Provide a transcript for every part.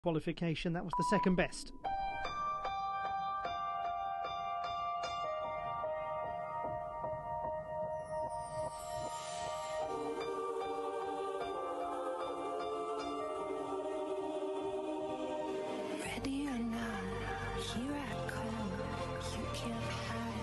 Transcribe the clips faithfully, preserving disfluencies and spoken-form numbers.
qualification. That was the second best. Ready or not, here I come. You can't hide.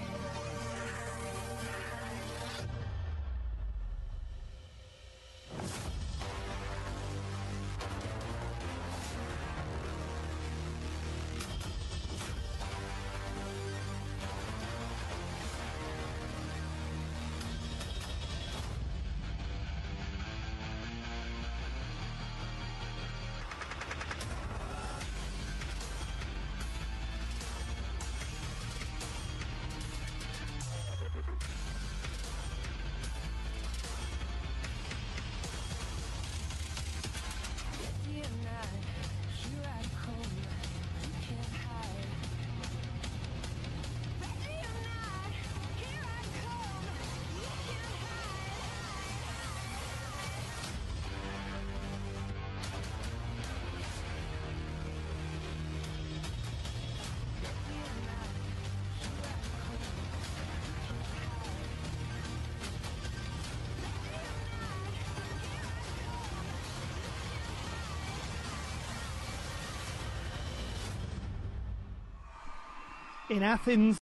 In Athens